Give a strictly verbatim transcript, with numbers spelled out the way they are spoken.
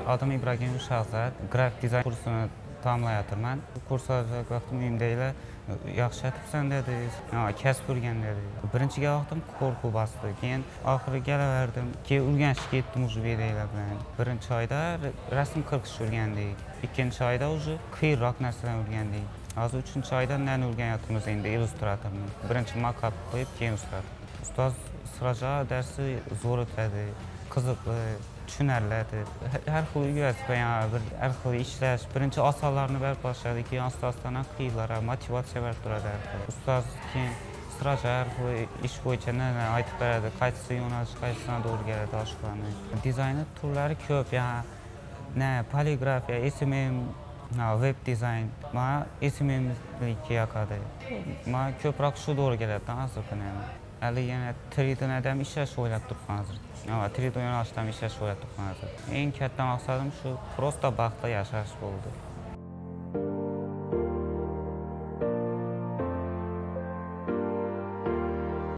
Adım İbrahim Şahzad. Grafik dizayn kursunu tamamlayatırman. Bu kursa vaxtım mühim deyil. Yaxşı etibsən dedi. Ha, kəsb öyrən dedi. Birinci vaxtım qorxu bastı. Keyin axırı gələverdim ki, öyrənişə getdim ucu verəylə bilan. Birinci ayda rəsm qırxış öyrəndik. İkinci ayda ucu qeyraq nəsələn öyrəndik. Az üçüncü ayda nə öyrəniyatımız indi illüstratormuş. Birinci makap qoyub keyin illüstrator. Ustaz sıraca dərsi zor ötədi, qızıqlı, düşünərlidir. Hər xil öyrətib, yəni bir hər xil işləş. Birinci asallarını bərk başladı ki, asaslardan qıyılara, motivasiya bərk durada. Ustaz ki, sıraca hər xil iş boyunca nə nə aytıb bərədi, qaysı yönəliş, qaysına doğru gələdi aşıqlarını. Dizaynı turları köp, yəni nə poligrafiya, S M M, web dizayn, ma S M M-lik yakadı. Ma köprak şu doğru gələdi, hazırdır yəni. Əli yəni üç D nədəm işləş oylab durub hazır. Ya üç D yönəlişdən işləş oylab durub hazır. En katta maqsadım şu, prosta baxda yaşayış oldu.